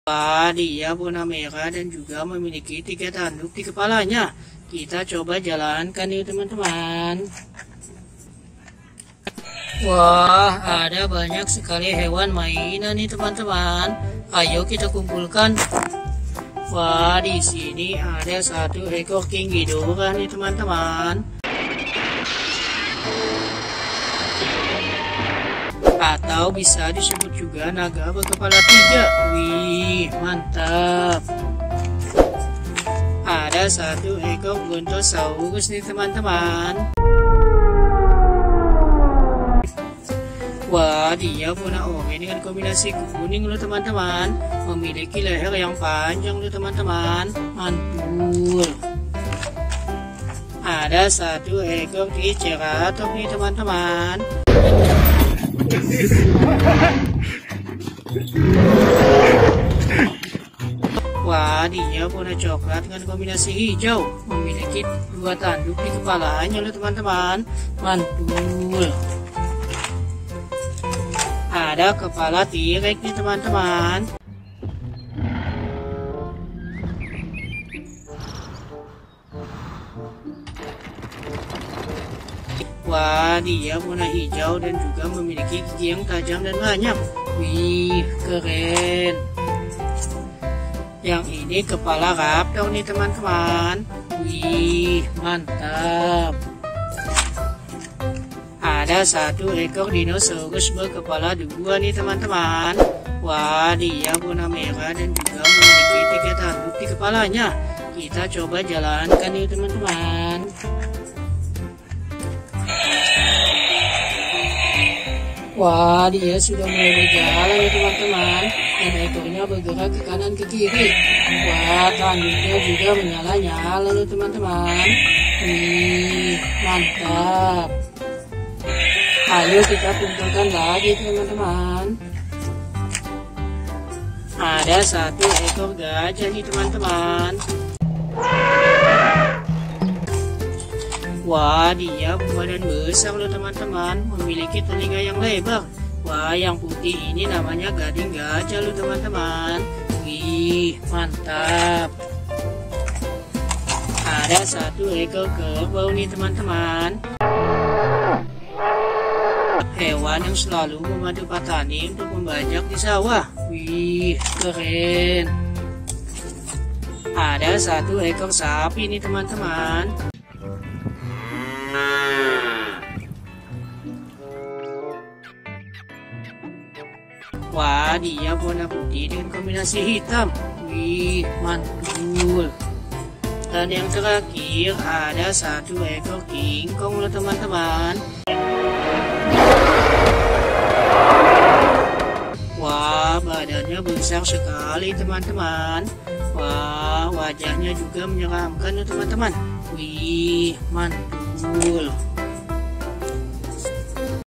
Dia warna merah dan juga memiliki 3 tanduk di kepalanya. Kita coba jalankan yuk teman-teman. Wah, ada banyak sekali hewan mainan nih teman-teman. Ayo kita kumpulkan. Wah, di sini ada 1 ekor King Ghidorah nih teman-teman. Atau bisa disebut juga naga berkepala 3. Wih, mantap. Ada 1 ekor Brontosaurus nih teman-teman. Wah, dia warna oranye dengan kombinasi kuning loh teman-teman. Memiliki leher yang panjang loh teman-teman. Mantul. Ada 1 ekor Triceratops nih teman-teman. Wah, dia warna coklat dengan kombinasi hijau. Memiliki 2 tanduk di kepalanya loh teman-teman. Mantul. Ada kepala T-Rex nih teman-teman. Wah, dia warna hijau dan juga memiliki gigi yang tajam dan banyak. Wih, keren. Yang ini kepala raptor nih teman-teman. Wih, mantap. Ada 1 ekor dinosaurus berkepala 2 nih teman-teman. Wah, dia warna merah dan juga memiliki 3 tanduk di kepalanya. Kita coba jalankan yuk teman-teman. Wah, dia sudah mulai berjalan ya teman-teman. Dan ekornya bergerak ke kanan ke kiri. Wah, tanduknya juga menyala-nyala loh teman-teman. Mantap. Ayo kita kumpulkan lagi teman-teman. Ada 1 ekor gajah nih teman-teman. Wah, dia berbadan besar loh teman-teman. Memiliki telinga yang lebar. Wah, yang putih ini namanya gading gajah loh teman-teman. Wih, mantap. Ada 1 ekor kerbau nih teman-teman. Hewan yang selalu membantu petani untuk membajak di sawah. Wih, keren. Ada 1 ekor sapi nih teman-teman. Wah, dia warna putih dengan kombinasi hitam. Wih, mantul. Dan yang terakhir ada 1 ekor King Kong loh teman-teman. Wah, badannya besar sekali teman-teman. Wah, wajahnya juga menyeramkan loh teman-teman. Wih, mantul.